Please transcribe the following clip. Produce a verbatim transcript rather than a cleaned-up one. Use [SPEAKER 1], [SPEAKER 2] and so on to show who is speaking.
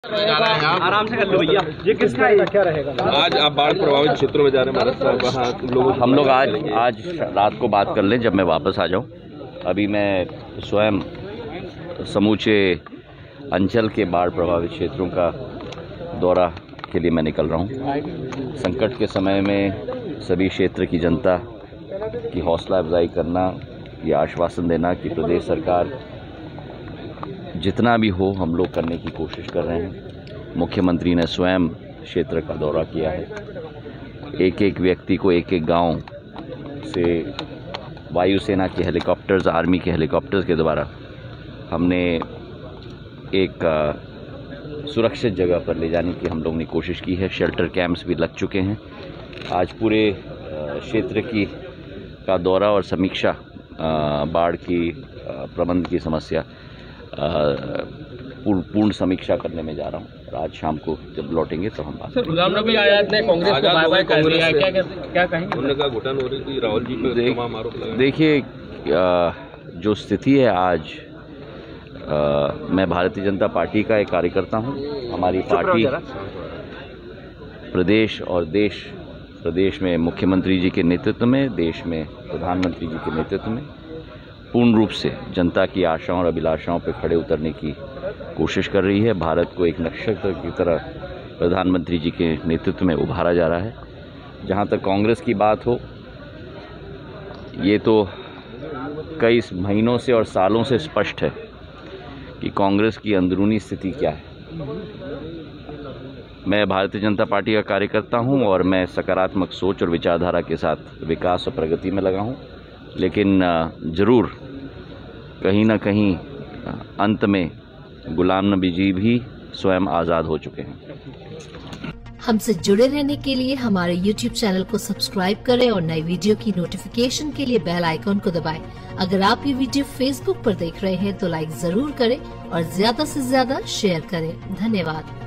[SPEAKER 1] आराम से कर लो भैया। ये किसका है? क्या रहेगा?
[SPEAKER 2] आज आप बाढ़ प्रभावित क्षेत्रों में जा रहे हैं लोग।
[SPEAKER 3] हम लोग आज आज रात को बात कर लें जब मैं वापस आ जाऊं। अभी मैं स्वयं समूचे अंचल के बाढ़ प्रभावित क्षेत्रों का दौरा के लिए मैं निकल रहा हूं। संकट के समय में सभी क्षेत्र की जनता की हौसला अफजाई करना, ये आश्वासन देना कि प्रदेश सरकार जितना भी हो हम लोग करने की कोशिश कर रहे हैं। मुख्यमंत्री ने स्वयं क्षेत्र का दौरा किया है। एक एक व्यक्ति को एक एक गांव से वायुसेना के हेलीकॉप्टर्स, आर्मी के हेलीकॉप्टर्स के द्वारा हमने एक सुरक्षित जगह पर ले जाने की हम लोग ने कोशिश की है। शेल्टर कैंप्स भी लग चुके हैं। आज पूरे क्षेत्र की का दौरा और समीक्षा बाढ़ की प्रबंध की समस्या पूर्ण समीक्षा करने में जा रहा हूँ। आज शाम को जब लौटेंगे तो हम बात
[SPEAKER 1] प्रधानमंत्री आजाद ने कांग्रेस को बाय बाय कर दिया है, क्या क्या कहेंगे?
[SPEAKER 2] उन्होंने कहा घुटन हो रही थी, राहुल जी पे तमाम आरोप लगा।
[SPEAKER 3] देखिए, जो स्थिति है आज, आ, मैं भारतीय जनता पार्टी का एक कार्यकर्ता हूँ। हमारी पार्टी प्रदेश और देश प्रदेश में मुख्यमंत्री जी के नेतृत्व में, देश में प्रधानमंत्री जी के नेतृत्व में पूर्ण रूप से जनता की आशाओं और अभिलाषाओं पर खड़े उतरने की कोशिश कर रही है। भारत को एक नक्षत्र की तरह प्रधानमंत्री जी के नेतृत्व में उभारा जा रहा है। जहां तक कांग्रेस की बात हो, ये तो कई महीनों से और सालों से स्पष्ट है कि कांग्रेस की अंदरूनी स्थिति क्या है। मैं भारतीय जनता पार्टी का कार्यकर्ता हूं और मैं सकारात्मक सोच और विचारधारा के साथ विकास और प्रगति में लगा हूं, लेकिन ज़रूर कहीं ना कहीं अंत में गुलाम नबी जी भी स्वयं आज़ाद हो चुके हैं।
[SPEAKER 4] हमसे जुड़े रहने के लिए हमारे यूट्यूब चैनल को सब्सक्राइब करें और नई वीडियो की नोटिफिकेशन के लिए बेल आइकॉन को दबाएं। अगर आप ये वीडियो फेसबुक पर देख रहे हैं तो लाइक जरूर करें और ज्यादा से ज्यादा शेयर करें। धन्यवाद।